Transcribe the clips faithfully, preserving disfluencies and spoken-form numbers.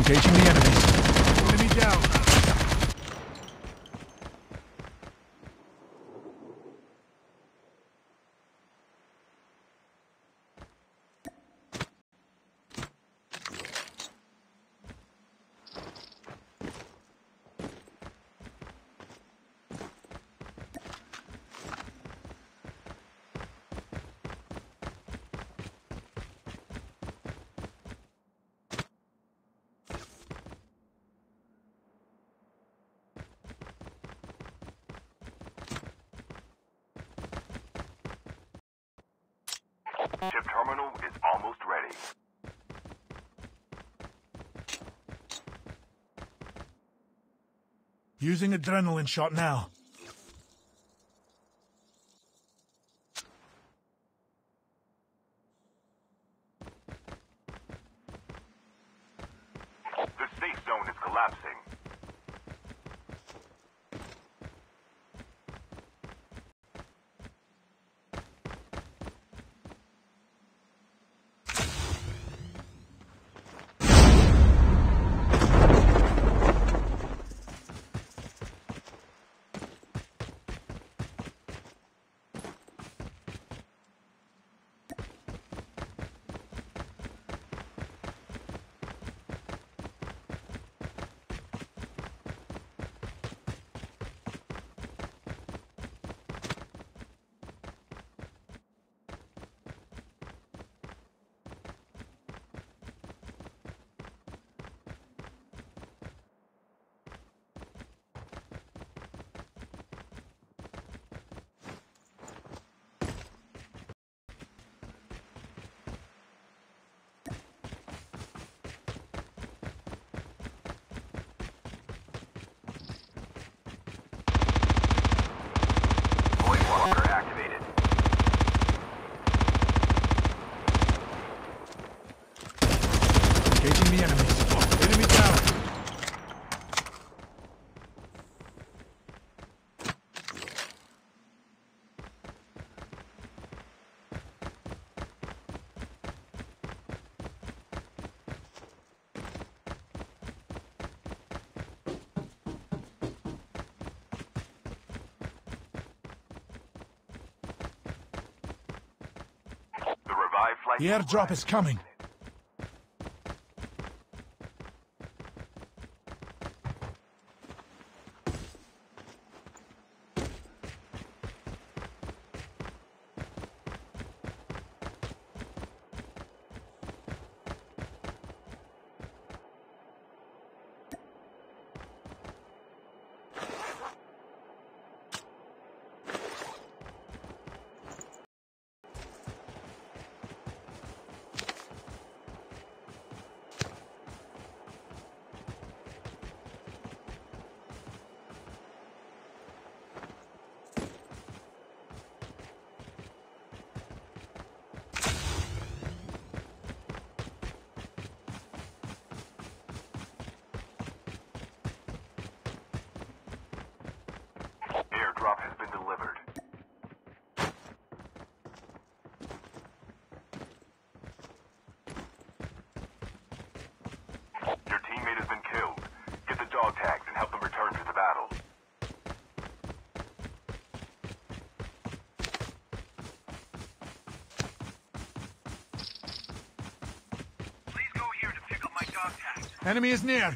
Engaging the enemies. Enemy down. Ship terminal is almost ready. Using adrenaline shot now. The safe zone is collapsing. Activated. Engaging the enemies. Enemy down. The revived flight. The airdrop is coming. Airdrop has been delivered. Your teammate has been killed. Get the dog tags and help them return to the battle. Please go here to pick up my dog tags. Enemy is near.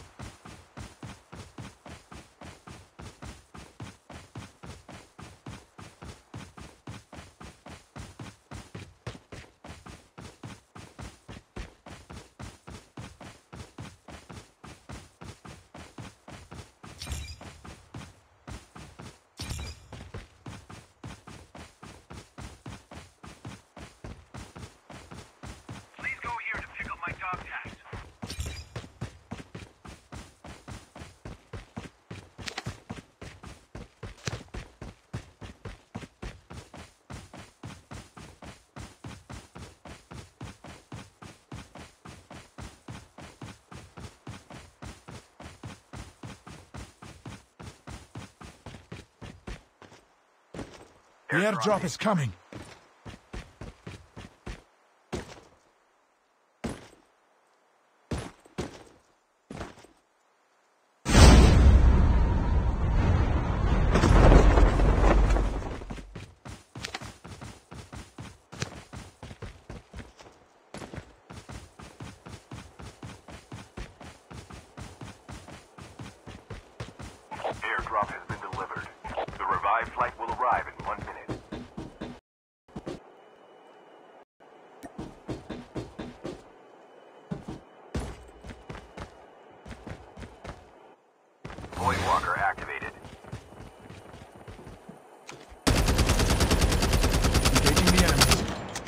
Please go here to pick up my dog tags. The airdrop is coming. Airdrop has been delivered. The revived flight will arrive in one minute. Voidwalker activated. Engaging the enemies.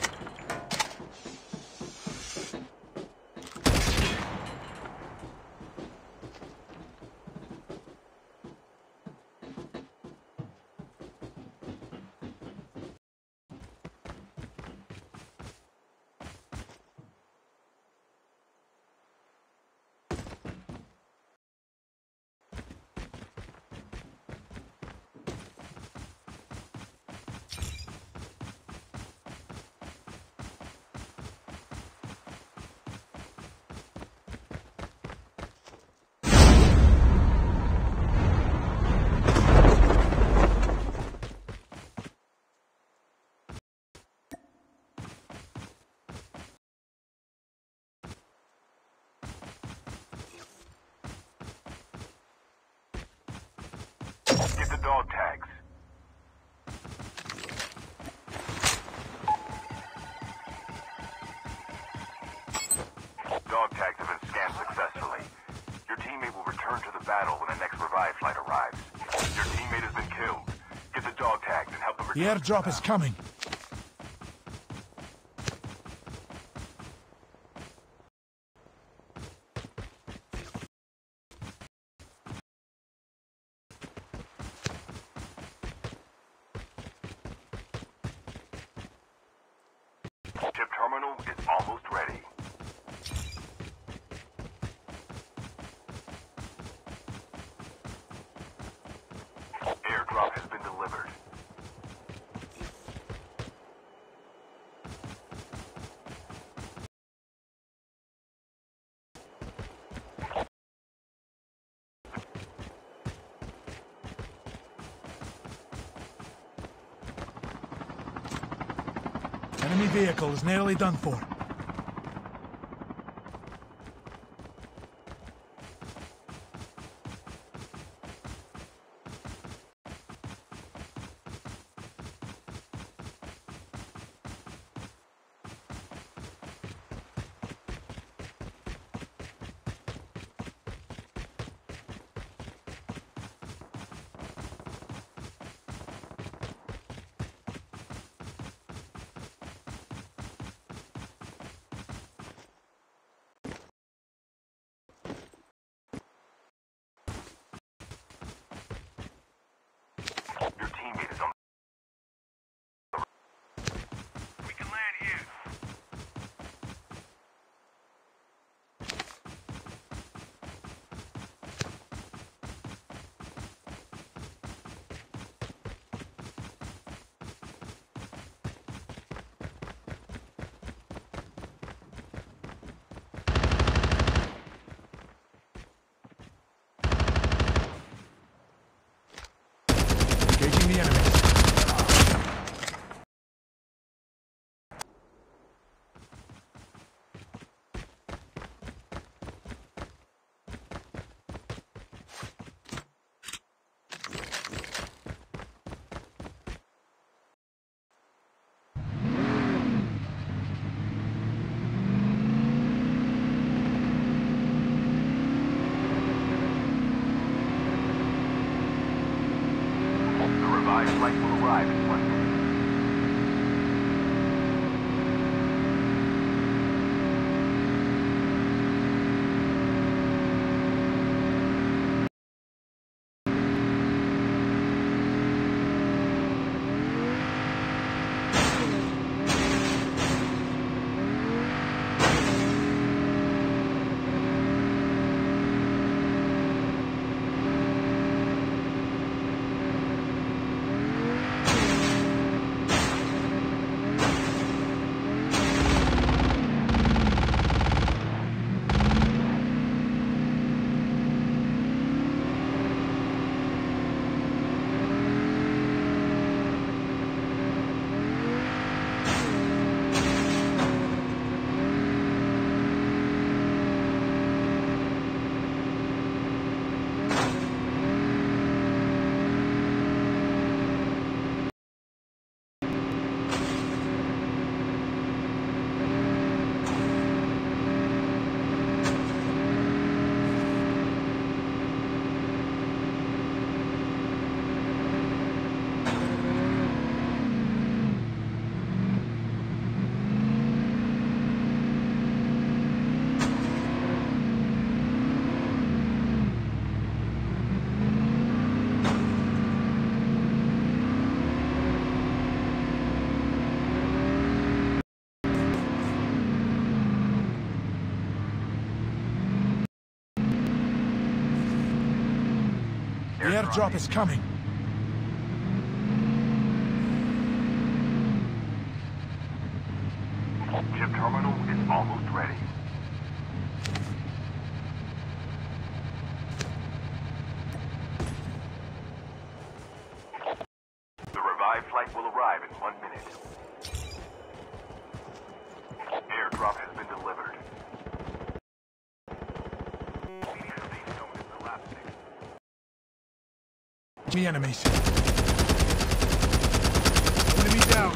Get the dog tags. Dog tags have been scanned successfully. Your teammate will return to the battle when the next revive flight arrives. Your teammate has been killed. Get the dog tags and help them The return to airdrop the is battle. coming. Chip terminal is almost ready. Airdrop has been delivered. Enemy vehicle is nearly done for. airdrop is coming. Chip terminal is almost ready. The revived flight will arrive in one minute. Airdrop has been delivered. Safe zone is collapsing. The enemies. Enemy down.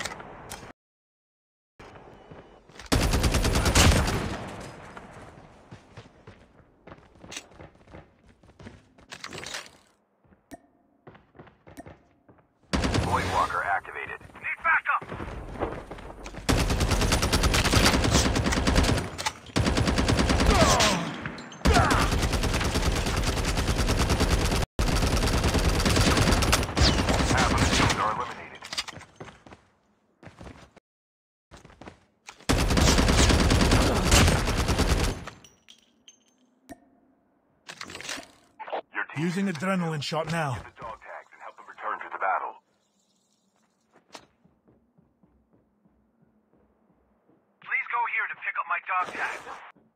Voidwalker activated. Need backup! Half of the shields are eliminated. Your team Using adrenaline shot now. get the dog tags and help them return to the battle. Please go here to pick up my dog tag.